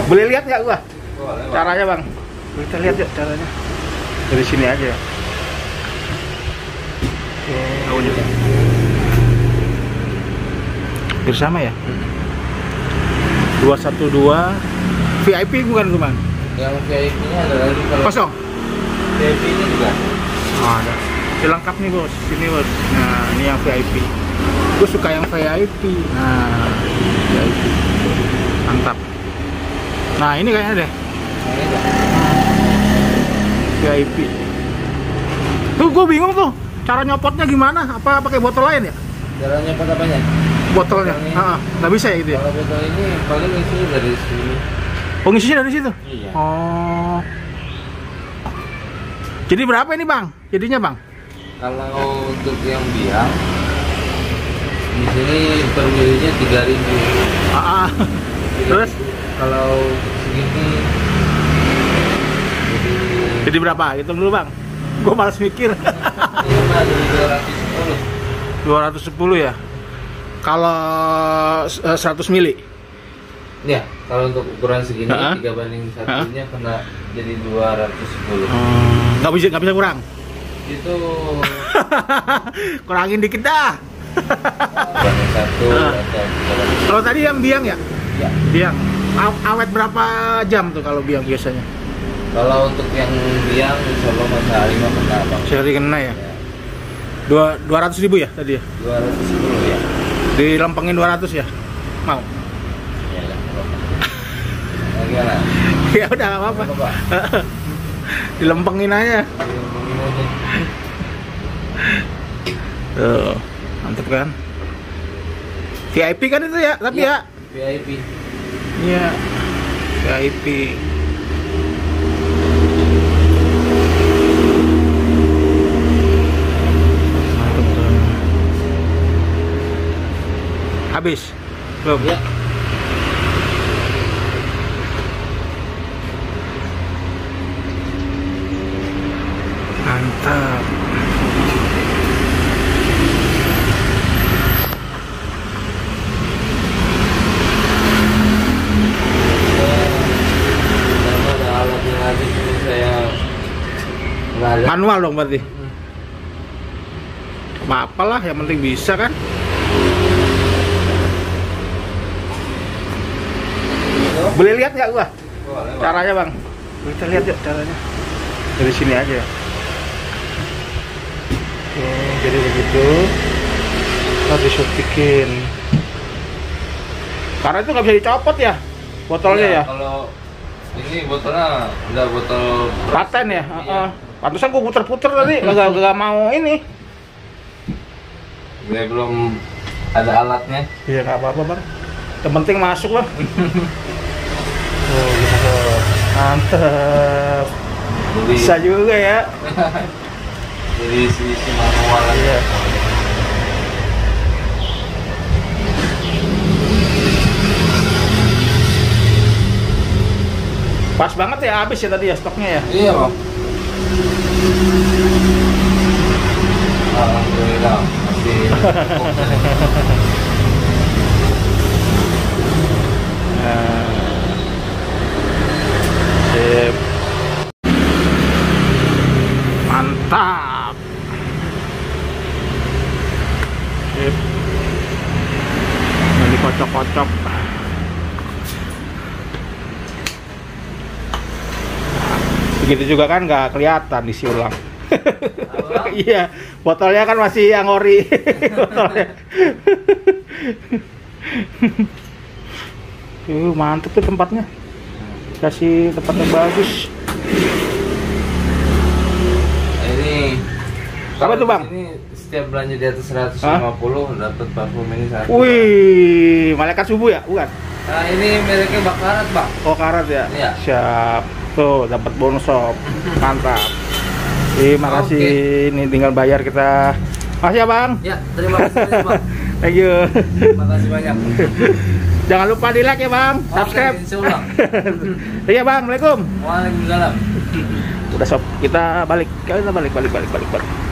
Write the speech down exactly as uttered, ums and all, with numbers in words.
Boleh lihat nggak gua? Boleh, Bang. Caranya bang, kita lihat yuk caranya. Dari sini aja ya. Oke. Hampir sama ya. dua satu dua V I P bukan tuh bang? Yang V I P-nya ada lagi kalau Kosong. V I P ini juga. Oh, ada. Ini lengkap nih bos. Sini bos. Nah ini yang V I P. Gue suka yang V I P. Nah, V I P. Mantap. Nah ini kayaknya deh. Nah, ini Bang. V I P. Tuh gue bingung tuh. Cara nyopotnya gimana? Apa pakai botol lain ya? Caranya apa apanya? Botolnya? Ini. Ah, nggak bisa ya gitu ya? Kalau botol ini paling isinya dari sini. Pengisinya dari situ? Iya. Oh. Jadi berapa ini bang? Jadinya bang? Kalau untuk yang biang di sini per milinya tiga ribu. Ah, ah. Terus? Kalau segini jadi Jadi berapa? Hitung dulu bang. Gue malas mikir. ini mah dari dua ratus sepuluh. dua ratus sepuluh ya? Kalau eh, seratus mili? Ya, kalau untuk ukuran segini Ha-ha. tiga banding satunya kena jadi dua ratus sepuluh. Hmm, nggak bisa nggak bisa kurang. Itu Kurangin dikit dah. banding satu Ah. atau tiga banding. Kalau tadi yang biang ya? Ya. Biang. Aw- Awet berapa jam tuh kalau biang biasanya? Kalau untuk yang biang insya Allah matahari mah kena bang. Sehari kena ya? Ya, Dua dua ratus ribu ya tadi ya? dua ratus sepuluh ya. Dilempengin dua ratus ya? Mau? Ya, ya. Nah, gimana? Ya udah nggak apa-apa. Apa, Pak? Dilempengin aja. Ngomongin aja. Tuh, mantep kan? V I P kan itu ya, tapi ya? V I P. Iya, V I P. Mantep tuh. Habis? Belum? Ya. Mantap. Karena ada alatnya lagi cuma saya nggak ada. Manual dong berarti? Apa lah, yang penting bisa kan? Boleh lihat nggak gua? Boleh, Bang. Caranya bang? Kita lihat yuk caranya. Dari sini aja ya. Oke, jadi begitu. Kita disuntikin. Karena itu nggak bisa dicopot ya, botolnya Iya, ya. Kalau ini botolnya udah botol Paten ya. Iya. Heeh. Pantesan gua puter-puter tadi, nggak nggak mau ini. Gue belum ada alatnya. Iya nggak apa-apa bang. Yang penting masuk bang. Oh gitu. Mantap. Jadi Bisa juga ya. jadi isi isi manual aja. Iya. Pas banget ya, habis ya tadi ya stoknya ya. Iya bang. Alhamdulillah masih cukup. Nah. Sip. Mantap. Sip. Ini kocok-kocok. Begitu juga kan nggak kelihatan isi ulang. Iya, botolnya kan masih yang ori. Botolnya. Uh, mantep tuh tempatnya. Kasih tempat yang bagus. Ini Apa tuh, Bang? Ini setiap belanja di atas seratus lima puluh dapat parfum ini satu. Wih, malaikat subuh ya, bukan? Nah ini mereknya Bakarat bang. Oh karat ya. Iya. Siap. Tuh dapat bonus shop. Mantap. Terima kasih. Ini tinggal bayar kita. Makasih ya bang. Ya terima kasih bang. Thank you. Terima kasih banyak. Jangan lupa di like ya bang. Subscribe. Oke, insyaallah. Iya bang. Assalamualaikum. Waalaikumsalam. Udah sob. Kita balik. Kita balik balik balik balik balik.